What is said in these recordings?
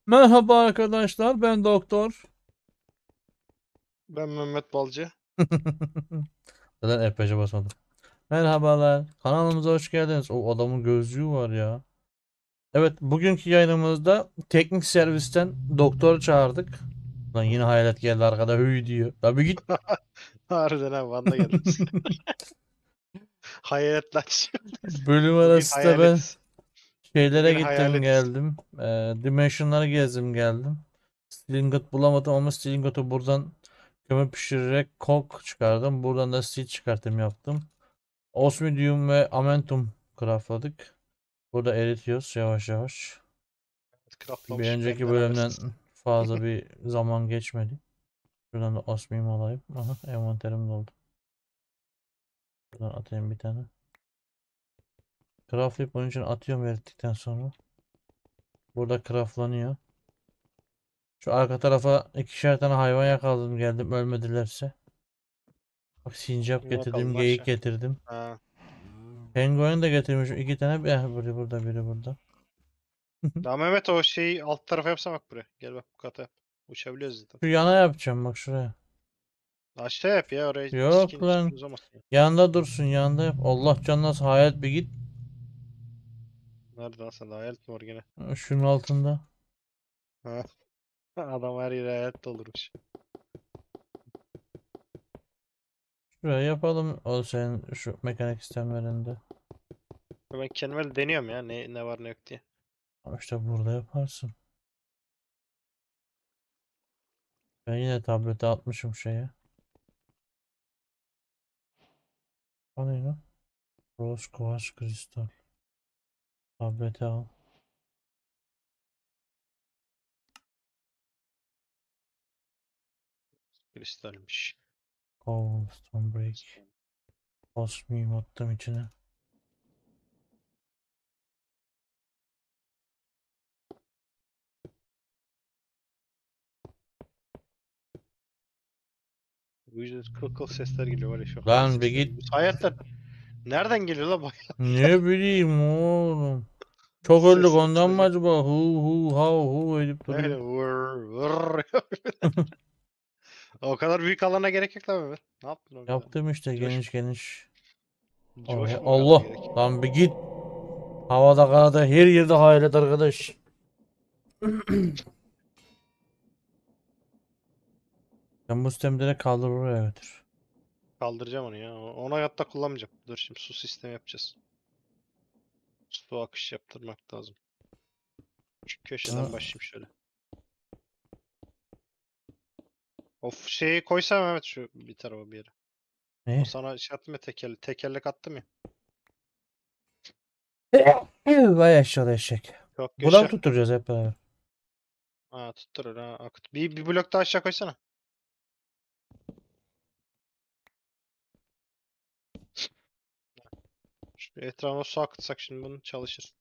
Merhaba arkadaşlar, ben doktor. Ben Mehmet Balcı. Neden epeyce basmadım. Merhabalar, kanalımıza hoş geldiniz. O adamın gözlüğü var ya. Evet, bugünkü yayınımızda teknik servisten doktor çağırdık. Lan yine hayalet geldi arkada hüy diyor. Tabii git. Harbiden abi Van'da geldiniz. Hayaletler. Bölüm Bugün arası da ben hayaletiz. şeylere Bugün gittim hayaletiz. geldim. Dimension'ları gezdim geldim. Slingot bulamadım ama Slingot'u buradan kömür pişirerek kok çıkardım. Buradan da steel çıkartım yaptım. Osmidium ve Amentum craftladık. Burada eritiyoruz yavaş yavaş. Bir Craftlamış önceki benden bölümden habersiz. fazla bir zaman geçmedi. Şuradan da osmium alayım. Aha, envanterim doldu. Buradan atayım bir tane. Craftlayıp bunun için atıyorum erittikten sonra. Burada craftlanıyor. Şu arka tarafa ikişer tane hayvan yakaladım geldim ölmedilerse. Bak sincap Ne getirdim, bakalım geyik aşağı. getirdim. Ha. Penguen de getirmişim iki tane. Biri burada biri burada. Daha Mehmet o şeyi alt tarafa yapsana bak buraya. Gel bak bu kata yap. Uçabiliyoruz zaten. Şu yana yapacağım bak şuraya. Aşağı yap ya oraya Yok skin lan. üstünü uzamasın ya. Yanında dursun yanında yap. Allah canına hayat bir git. Nerede lan sen de hayalet mi var gene? Şunun altında. Ha. Adam her yere hayalet doldurmuş. Şuraya yapalım. O senin şu mekanik sistemlerinde. Ben kendime de deniyorum ya ne var ne yok diye. Ama işte burada yaparsın. Ben yine tablete atmışım şeye. O ne lan? Rose Quartz Kristal. Tablete al. Kristalmiş. Cobblestone Break. Osmium attım içine. Bu yüzden kıl kıl sesler geliyor var ya şu halı Lan bir sesleri. git. Bu hayaletler nereden geliyor la bu Ne bileyim oğlum. Çok öldük sesler ondan içinden mı geliyor. acaba? Hu hu hav hu edip Öyle duruyor. vır vır. O kadar büyük alana gerek yok lan Mehmet. Ne yaptın orada? Yaptım işte Coş, geniş geniş. Oraya. coşma o kadar Allah. gerek. Lan bir git. Havada karada her yerde hayalet arkadaş. Ben bu sistemi direkt kaldır buraya götür. Kaldıracağım onu ya. Ona hayatta kullanmayacağım. Dur şimdi su sistemi yapacağız. Su akış yaptırmak lazım. Şu köşeden Bunu başlayayım şöyle. Of şeyi koysam Mehmet şu bir tarafa bir yere. O ne? sana şey attım ya tekerlek attım ya. Vay aşağıda eşek. Çok Burada mı yaşa. tutturacağız hep beraber? Ha tutturur ha. Akıt. Bir blok daha aşağı koysana. Şu etrafına su akıtsak şimdi bunu çalışır.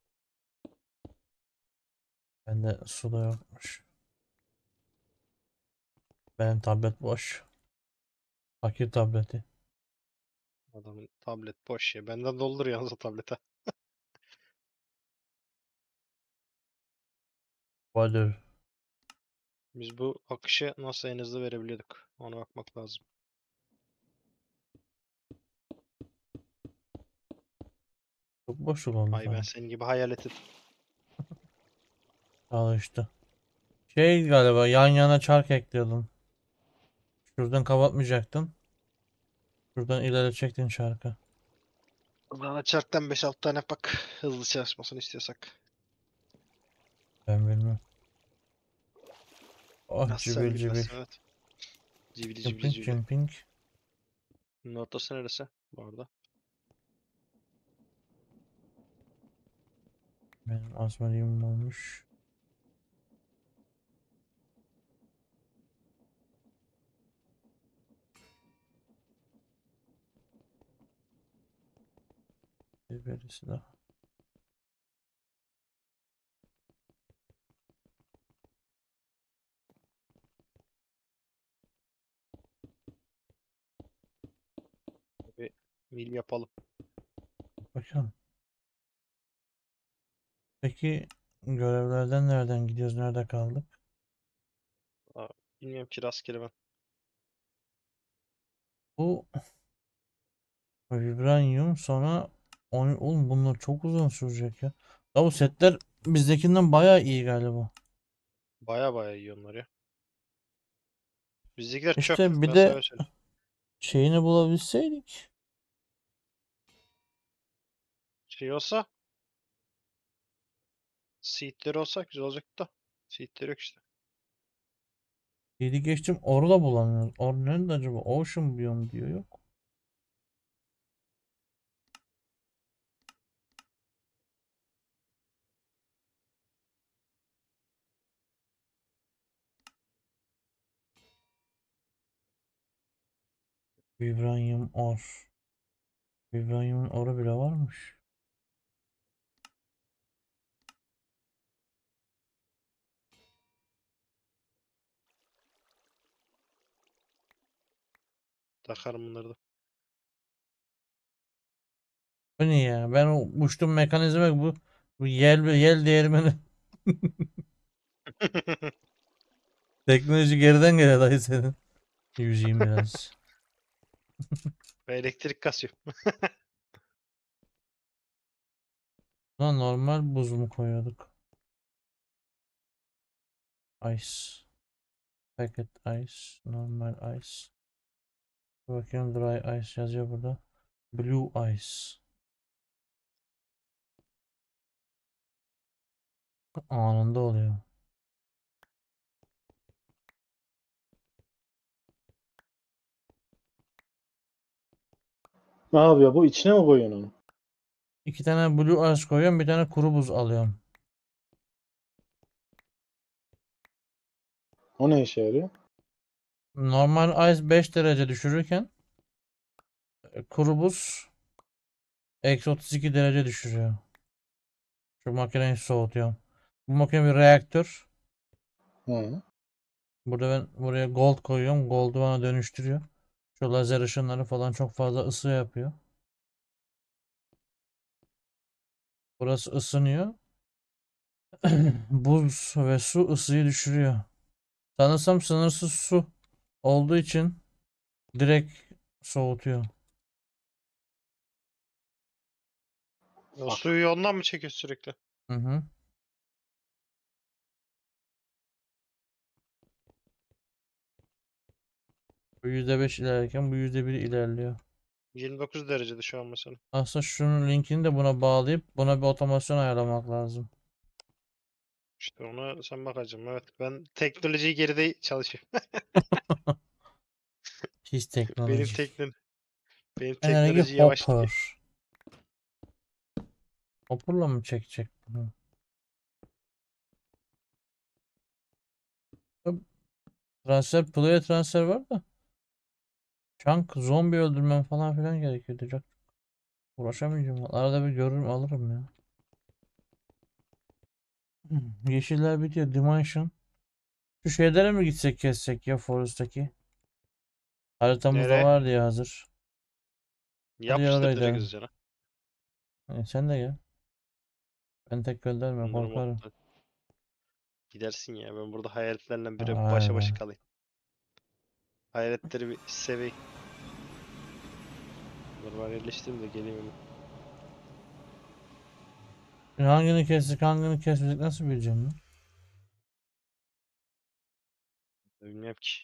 Bende su da yokmuş. Benim tablet boş. Fakir tableti. Adamın tablet boş ya. Benden doldur yalnız o tablete. Water. Biz bu akışı nasıl en hızlı verebiliyorduk? Ona bakmak lazım. Çok boşluk oldu Ay ben sanki. senin gibi hayaletim. Al işte. Şey galiba yan yana çark ekliyordun. Şuradan kapatmayacaktın. Şuradan ilerletecektin çarkı. Bana çarktan 5-6 tane bak. Hızlı çalışmasını istiyorsak. Ben bilmiyorum. Oh Nasıl cibil sen cibil. bilmezsin evet. Cibili cibili Jumping cibili. jumping. Bunun ortası neresi? Bu arada. Benim asmaliyum olmuş. Birisi daha. Bir mil yapalım. Bakalım. Peki Görevlerden nereden gidiyoruz? Nerede kaldık? Aa, bilmiyorum ki rastgele ben. Bu vibranium sonra oğlum bunlar çok uzun sürecek ya. Ya bu setler bizdekinden bayağı iyi galiba. Baya baya iyi onlar ya. Bizdekiler çöp. İşte bir Ben sana de öyle söyleyeyim. şeyini bulabilseydik. Şey olsa, seedleri olsa güzel olacaktı da. Seedleri yok işte. 7 geçtim oru da bulamıyoruz. Or nerede acaba? Ocean biome diyor yok. Vibranium or. Vibranium'un oru bile varmış. Takarım bunları da. Bu ne ya? Ben o uçtum mekanizma bu yel değirmeni. Teknoloji geriden geliyor dayı senin. Yüzeyim biraz. Ve elektrik kasıyor. Lan normal buz mu koyuyorduk? Ice. Packet ice. Normal ice. Bakayım dry ice yazıyor burada. Blue ice. Anında oluyor. Ne yapıyor bu? İçine mi koyuyorsun onu? 2 tane blue ice koyuyorum. Bir tane kuru buz alıyorum. O ne işe yarıyor? Normal ice 5 derece düşürürken kuru buz eksi 32 derece düşürüyor. Şu makineyi soğutuyorum. Bu makine bir reaktör. Hı. Burada ben buraya gold koyuyorum. Gold'u bana dönüştürüyor. Şu lazer ışınları falan çok fazla ısı yapıyor. Burası ısınıyor. Buz ve su ısıyı düşürüyor. Sanırsam sınırsız su olduğu için direkt soğutuyor. O suyu ondan mı çekiyor sürekli? Hı hı. Bu %5 ilerlerken bu %1 ilerliyor. 29 derecede şu an mesela. Aslında şunun linkini de buna bağlayıp buna bir otomasyon ayarlamak lazım. İşte ona sen bakacaksın. Evet, ben teknolojiyi geride çalışıyorum. His Benim teknoloji. tekno benim Enerji teknoloji yavaş hopper. gidiyor. Hopper'la mı çekecek bunu? Transfer, play transfer var da. Chunk zombi öldürmem falan filan gerekiyordu. Çok uğraşamayacağım. Arada bir görürüm alırım ya. Yeşiller bitiyor. Dimension. Şu şeylere mi gitsek kessek ya Forest'taki? Haritamızda Nereye? var diye hazır. Hadi ya Yapıştır orayı direkt da. hızlıca. Sen de gel. Ben tek gönderme Bunları korkarım. modla. Gidersin ya. Ben burada hayaletlerle bire Vay başa be. başa kalayım. Hayaletleri bir seveyim. Bunları var yerleştireyim de geleyim hemen. Şimdi hangini kestik hangini kesmedik nasıl bileceğim lan? Bilmiyorum ki.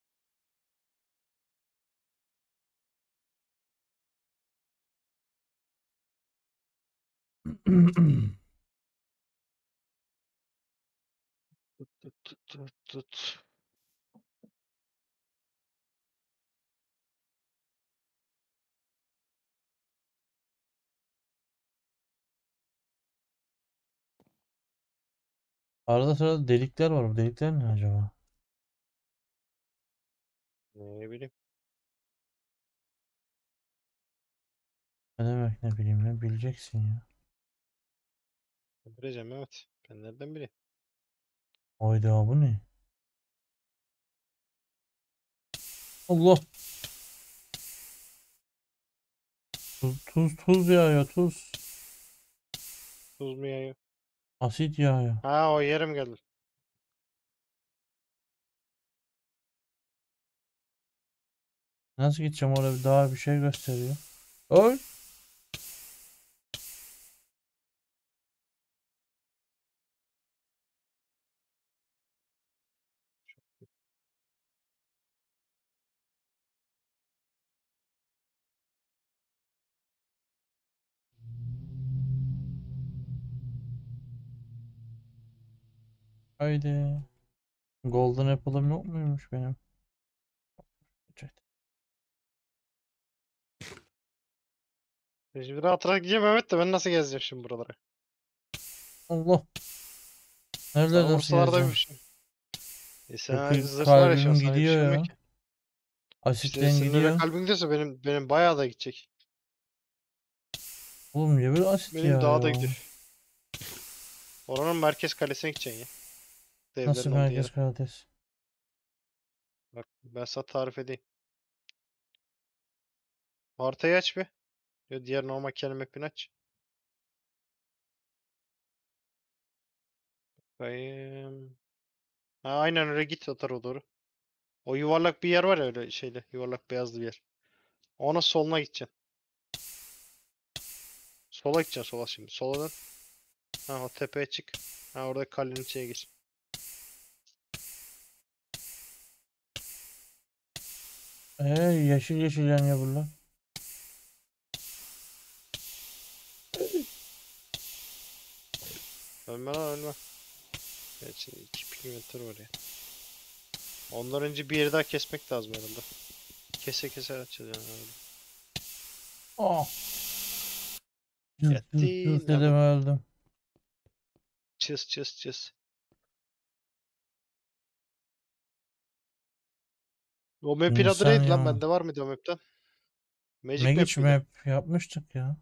Tut tut tut tut tut. Arada sırada delikler var. Bu delikler ne acaba? Ne bileyim. Ne demek ne bileyim ne bileceksin ya. Bileceğim evet. Ben nereden bileyim? Oyda bu ne? Allah. Tuz yağıyor tuz. Tuz mu yayıyor? Asit yağıyor. Ha o yerim geldi. Nasıl gideceğim orada bir daha bir şey gösteriyor. Oy. Haydi. Golden Apple'ım yok muymuş benim? Şimdi rahat rahat gideceğim Mehmet de ben nasıl gezeceğim şimdi buraları? Allah. Sen Nerede nasıl Ursalarda gezeceğim? bir şey. Sen Çünkü zırh var ya şu an kalbim sana bir gidiyor şey olmuyor ya. ki. İşte Asitten senin öyle gidiyor. kalbin gidiyorsa benim bayağı da gidecek. Oğlum niye böyle asit Benim ya daha da ya? gidiyor. Oranın merkez kalesine gideceksin ya. Nasıl Devlerin olduğu merkez yere. kalitesi? Bak ben sana tarif edeyim. Haritayı aç bir. Ya diğer normal kelime map'ini aç. Bakayım. Ha, aynen öyle git o tarafa doğru. O yuvarlak bir yer var ya öyle şeyde. Yuvarlak beyazlı bir yer. Ona soluna gideceksin. Sola gideceksin sola şimdi. Sola dön. Ha o tepeye çık. Ha orada kalenin içine gir. Yeşil yeşil yanıyor bunlar. Ölme lan ölme. Gerçi 2 pigmentler var ya. Ondan önce bir yeri daha kesmek lazım herhalde. Kese kese açacağız yani öyle. Ah. Cız Yettin dedim hemen. öldüm. Çız çız çız. O map'in adı İnsan neydi lan? ya. Bende var mıydı o map'ten? Magic Map Magic miydi? Map yapmıştık ya.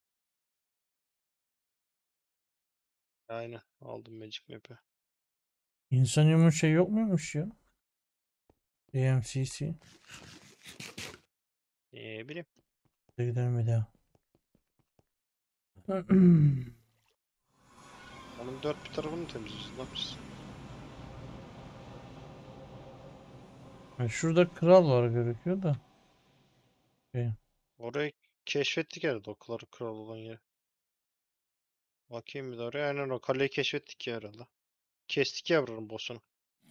Aynen. Aldım Magic Map'i. İnsanyumun şey yok muymuş ya? DMCC. Bileyim. Hadi gidelim bir daha. Onun dört bir tarafını temizliyoruz. Ne yapacağız? Şurada kral var gerekiyor da. Şey, Orayı keşfettik herhalde. O kral olan yeri. Bakayım bir de oraya. Aynen o kaleyi keşfettik ya herhalde. Kestik ya buranın boss'unu.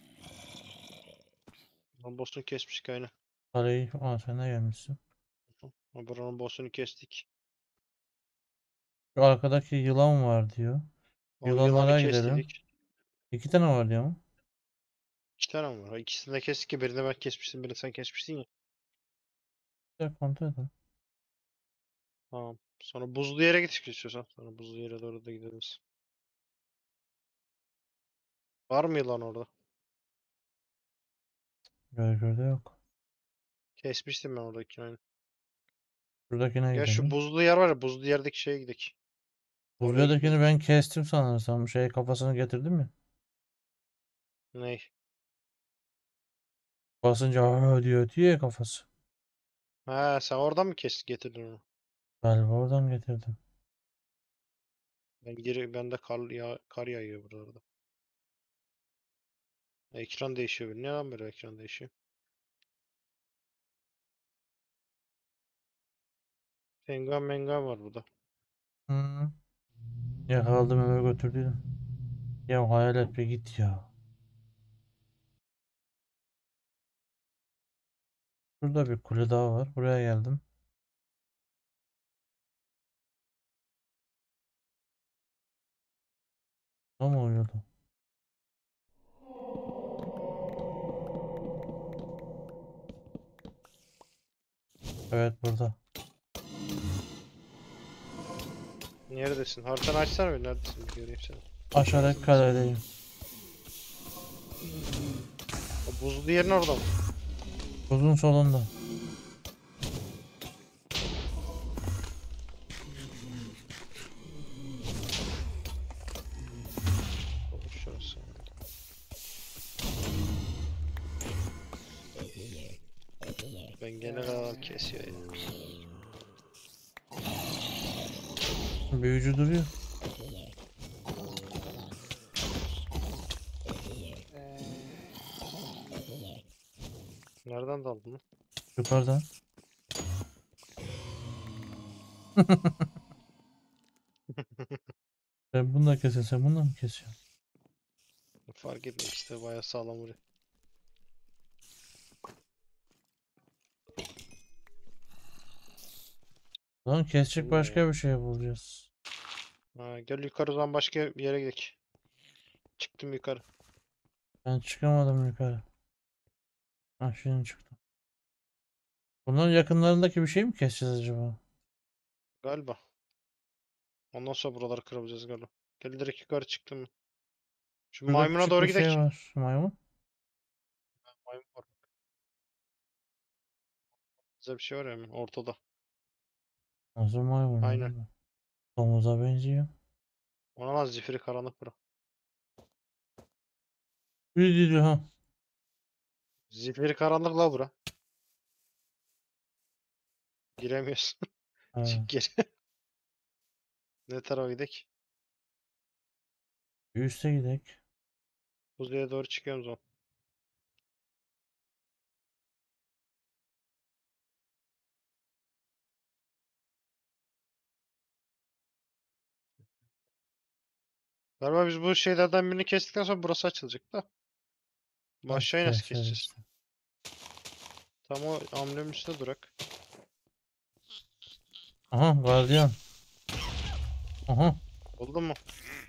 Buranın boss'unu kesmiştik aynen. parayı sen de gelmişsin. Buranın boss'unu kestik. Şu arkadaki yılan var diyor. O yılanı Yılanlara gidelim. kestik. 2 tane var diyor mu? İki tane mi var? İkisini de kestik ki birini ben kesmiştim, birini sen kesmiştin ya. Bir de kontrol edelim. Tamam. Sonra buzlu yere gittik istiyorsan. Sonra buzlu yere doğru da gideriz. Var mı yılan orada? Görgörde yok. Kesmiştim ben oradakini aynen. Şuradakine Ya şu gidelim. buzlu yer var ya, buzlu yerdeki şeye gidelim. Oraya Buzlu'dakini gitmedik. ben kestim sanırsam. Şey kafasını getirdim ya. Ney? Basınca diyor ya kafası. Ha sen oradan mı getirdin onu? Galiba oradan getirdim. Bende kar yağıyor buralarda. Ekran değişiyor. Ne lan böyle ekran değişiyor? Penguen menguen var burada. Hı. Yakaladım eve götürdüydüm. Ya hayalet bir git ya. Şurada bir kule daha var. Buraya geldim. Ne mi oluyordu? Evet burada. Neredesin? Haritanı açsana bir, neredesin bir göreyim seni. Aşağıdaki kaledeyim. O buzlu yerin orada mı? Uzun solunda. Olur şurası. Ben gene kadar kesiyor ya. Büyücü duruyor. nereden daldın lan? Yukarıdan. Ben bunu da keseyim, sen bunu da mı kesiyorsun? Fark etmiyor işte bayağı sağlam vuruyor. Lan kesecek Bu ne başka ya? bir şey bulacağız. Ha, gel yukarıdan başka bir yere gidelim. Çıktım yukarı. Ben çıkamadım yukarı. Ha şimdi çıktım. Bunların yakınlarındaki bir şey mi keseceğiz acaba? Galiba. Ondan sonra buraları kırabileceğiz galiba. Gel direkt yukarı çıktım mı? Şu Burada maymuna küçük doğru bir şey gidelim. var. Maymun. Maymun var. Bize bir şey var ya hemen ortada. Nasıl maymun Aynen. oğlum? Domuza benziyor. Ona lan zifiri karanlık bura. Bir diyor ha. Zifiri karanlık la bura. Giremiyorsun. Ha. Çık geri. Ne tarafa gidelim? Bir üste gidelim. Kuzeye doğru çıkıyoruz o zaman. Galiba biz bu şeylerden birini kestikten sonra burası açılacak da. Bu Nasıl aşağıyı nasıl keseceğiz keseceğiz? işte. Tam o amblemin üstünde durak. Aha gardiyan. Aha. Buldun mu?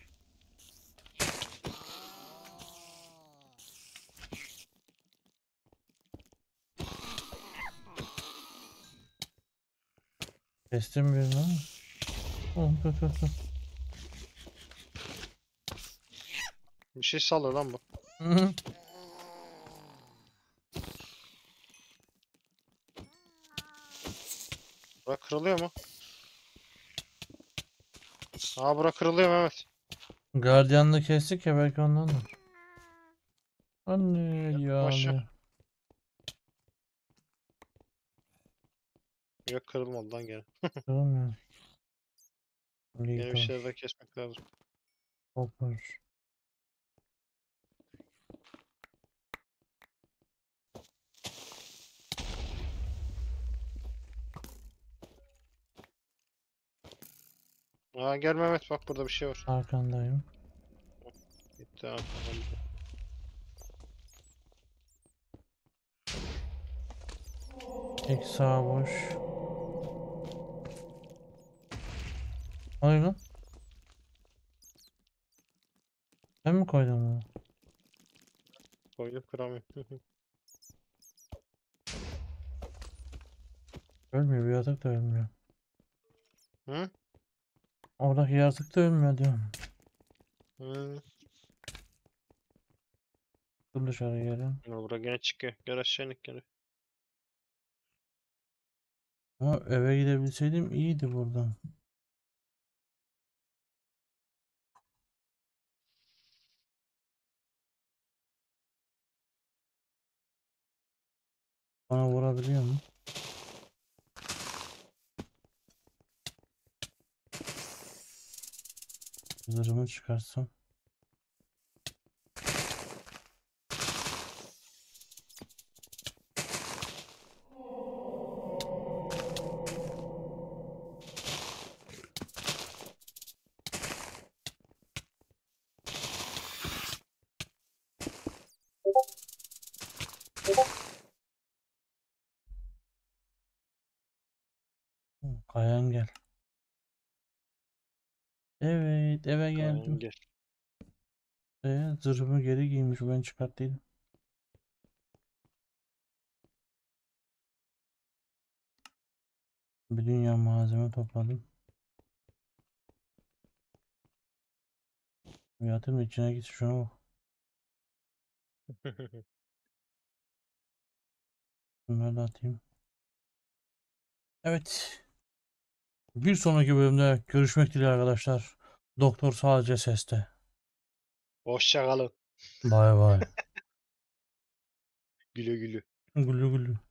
Kestim birini ama. Oh, tut, tut, tut. Bir şey sallıyor lan bu. Hı hı. Bura kırılıyor mu? Aa bura kırılıyor Mehmet. Gardiyanını kestik ya belki ondandır. Anne Aşağı. yani. Yok kırılmadı lan gene. Kırılmıyor. Yine bir Lider. şeyler daha kesmek lazım. Hopper. Aa gel Mehmet bak burada bir şey var. Arkandayım. Gitti abi. Tamam. İlk sağ boş. Hayır lan. Ben mi koydum onu? Koydum kıramıyorum. Ölmüyor. Bir yaratık da ölmüyor. Hı? Oradaki yaratık da ölmüyor diyorum. Hı. Dur dışarı gelin. Ya bura gene çıkıyor. Gel aşağı inek gene. Ama eve gidebilseydim iyiydi buradan. Bana vurabiliyor mu? Zırhımı çıkarsam. Hı, Kayan gel. Evet eve Kayan geldim. gel. Zırhımı geri giymiş ben çıkarttıydım. Bir dünya malzeme topladım. Yatırım içine git şuna bak. Bunları da atayım. Evet. Bir sonraki bölümde görüşmek dileğiyle arkadaşlar. Doktor sadece seste. Hoşça kalın. Bay bay. Güle güle. Gülü gülü.